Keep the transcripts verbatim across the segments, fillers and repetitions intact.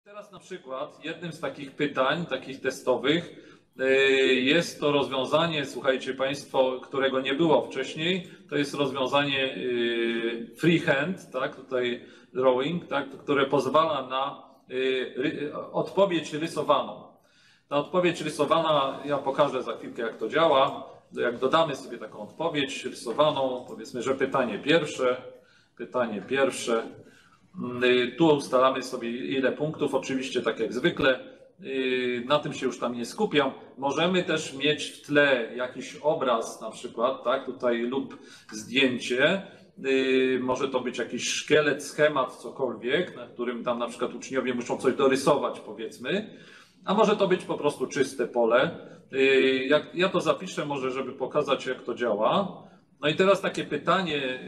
Teraz na przykład jednym z takich pytań, takich testowych, jest to rozwiązanie, słuchajcie Państwo, którego nie było wcześniej, to jest rozwiązanie freehand, tak, tutaj drawing, tak, które pozwala na odpowiedź rysowaną. Ta odpowiedź rysowana, ja pokażę za chwilkę, jak to działa. Jak dodamy sobie taką odpowiedź rysowaną, powiedzmy, że pytanie pierwsze, pytanie pierwsze, tu ustalamy sobie ile punktów, oczywiście tak jak zwykle, na tym się już tam nie skupiam. Możemy też mieć w tle jakiś obraz na przykład, tak, tutaj lub zdjęcie. Może to być jakiś szkielet, schemat, cokolwiek, na którym tam na przykład uczniowie muszą coś dorysować, powiedzmy. A może to być po prostu czyste pole. Jak ja to zapiszę może, żeby pokazać, jak to działa. No i teraz takie pytanie,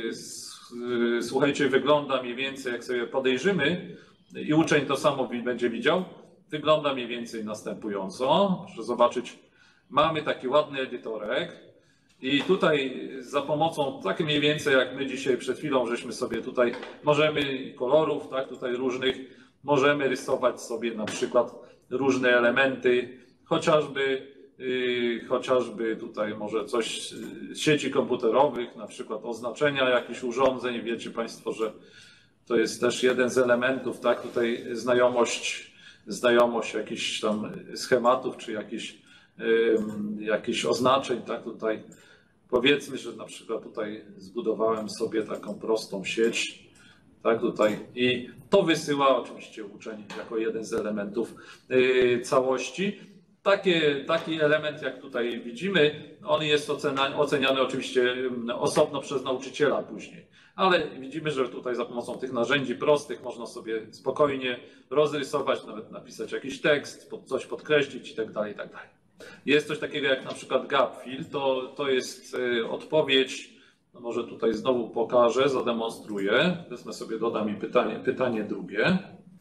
słuchajcie, wygląda mniej więcej, jak sobie podejrzymy i uczeń to samo będzie widział, wygląda mniej więcej następująco. Proszę zobaczyć, mamy taki ładny edytorek i tutaj za pomocą, tak mniej więcej jak my dzisiaj przed chwilą, żeśmy sobie tutaj, możemy kolorów, tak, tutaj różnych, możemy rysować sobie na przykład różne elementy, chociażby Yy, chociażby tutaj może coś z sieci komputerowych, na przykład oznaczenia jakichś urządzeń. Wiecie Państwo, że to jest też jeden z elementów, tak? Tutaj znajomość, znajomość jakichś tam schematów, czy jakichś, yy, jakichś oznaczeń, tak? Tutaj powiedzmy, że na przykład tutaj zbudowałem sobie taką prostą sieć, tak? Tutaj i to wysyła oczywiście uczeń jako jeden z elementów yy, całości. Takie, taki element, jak tutaj widzimy, on jest oceniany, oceniany oczywiście osobno przez nauczyciela później. Ale widzimy, że tutaj za pomocą tych narzędzi prostych można sobie spokojnie rozrysować, nawet napisać jakiś tekst, coś podkreślić i tak dalej, i tak dalej. Jest coś takiego jak na przykład gap fill, to, to jest odpowiedź, no może tutaj znowu pokażę, zademonstruję. Wezmę sobie, dodam mi pytanie, pytanie drugie.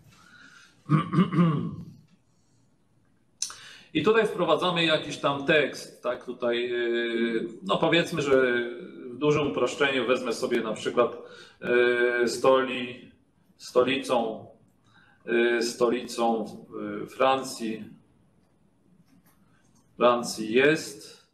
I tutaj wprowadzamy jakiś tam tekst, tak, tutaj, no powiedzmy, że w dużym uproszczeniu wezmę sobie na przykład stoli, stolicą, stolicą Francji, Francji jest.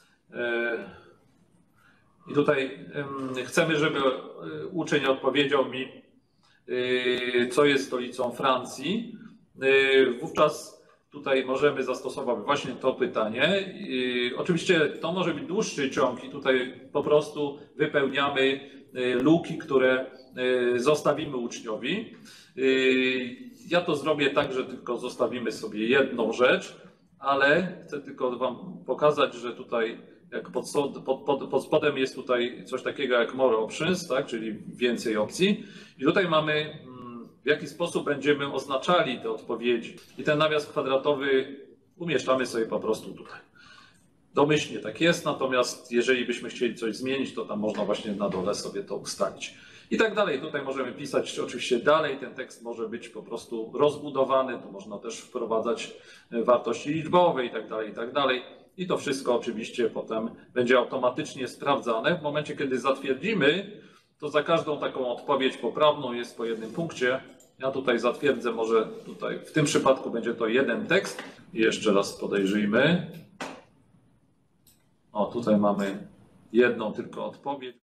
I tutaj chcemy, żeby uczeń odpowiedział mi, co jest stolicą Francji. Wówczas tutaj możemy zastosować właśnie to pytanie. Oczywiście to może być dłuższy ciąg i tutaj po prostu wypełniamy luki, które zostawimy uczniowi. Ja to zrobię tak, że tylko zostawimy sobie jedną rzecz, ale chcę tylko Wam pokazać, że tutaj jak pod, pod, pod, pod spodem jest tutaj coś takiego jak more options, tak, czyli więcej opcji. I tutaj mamy, w jaki sposób będziemy oznaczali te odpowiedzi. I ten nawias kwadratowy umieszczamy sobie po prostu tutaj. Domyślnie tak jest, natomiast jeżeli byśmy chcieli coś zmienić, to tam można właśnie na dole sobie to ustalić. I tak dalej. Tutaj możemy pisać oczywiście dalej, ten tekst może być po prostu rozbudowany, tu można też wprowadzać wartości liczbowe i tak dalej, i tak dalej. I to wszystko oczywiście potem będzie automatycznie sprawdzane. W momencie, kiedy zatwierdzimy, to za każdą taką odpowiedź poprawną jest po jednym punkcie. Ja tutaj zatwierdzę, może tutaj w tym przypadku będzie to jeden tekst. I jeszcze raz podejrzyjmy. O, tutaj mamy jedną tylko odpowiedź.